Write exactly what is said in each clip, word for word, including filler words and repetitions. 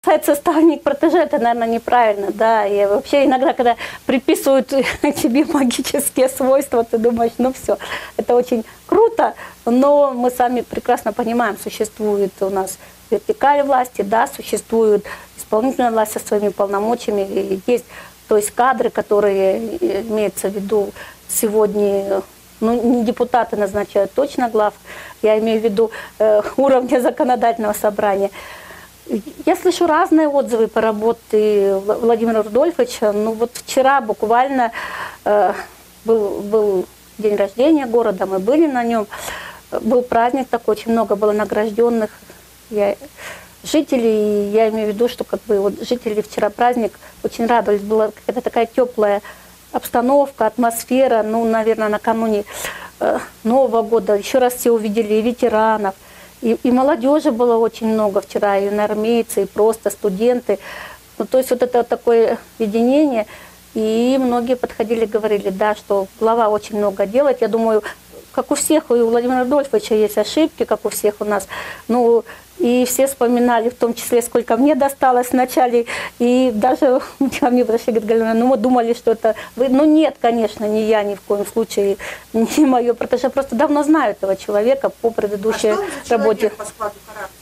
касается ставник-протеже, это, наверное, неправильно, да. И вообще иногда, когда приписывают тебе магические свойства, ты думаешь, ну все, это очень круто, но мы сами прекрасно понимаем, существует у нас вертикаль власти, да, существует исполнительная власть со своими полномочиями, и есть, то есть кадры, которые имеются в виду сегодня. Ну, не депутаты назначают точно глав, я имею в виду э, уровня законодательного собрания. Я слышу разные отзывы по работе Владимира Рудольфовича. Ну вот вчера буквально э, был, был день рождения города, мы были на нем. Был праздник такой, очень много было награжденных я, жителей. Я имею в виду, что как бы вот жители вчера праздник очень радовались. Была какая-то такая теплая обстановка, атмосфера, ну, наверное, накануне э, Нового года. Еще раз все увидели и ветеранов, и, и молодежи было очень много вчера, и иноармейцы, и просто студенты. Ну, то есть вот это такое единение. И многие подходили, говорили, да, что глава очень много делает. Я думаю, как у всех, и у Владимира Рудольфовича есть ошибки, как у всех у нас. Ну, и все вспоминали, в том числе, сколько мне досталось вначале. И даже ко мне подошли, говорят, Галина, ну мы думали, что это вы. Ну нет, конечно, не я ни в коем случае, не мое протеже. Я просто давно знаю этого человека по предыдущей а что он за работе. По складу характера?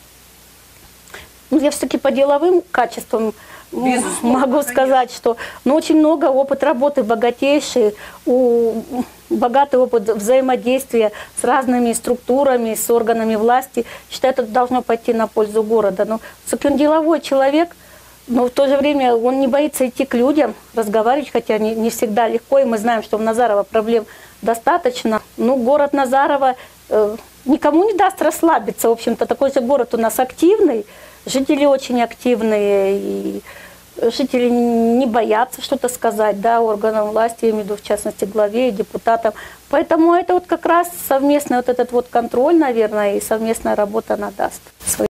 Ну, я все-таки по деловым качествам Безусловно, могу конечно. сказать, что ну, очень много опыт работы богатейший, у, богатый опыт взаимодействия с разными структурами, с органами власти. Считаю, это должно пойти на пользу города. Но все-таки он деловой человек, но в то же время он не боится идти к людям, разговаривать, хотя не, не всегда легко. И мы знаем, что в Назарово проблем достаточно. Ну, город Назарово э, никому не даст расслабиться. В общем-то, такой же город у нас активный. Жители очень активные, и жители не боятся что-то сказать, да, органам власти, я имею в виду, в частности, главе и депутатам. Поэтому это вот как раз совместный вот этот вот контроль, наверное, и совместная работа она даст.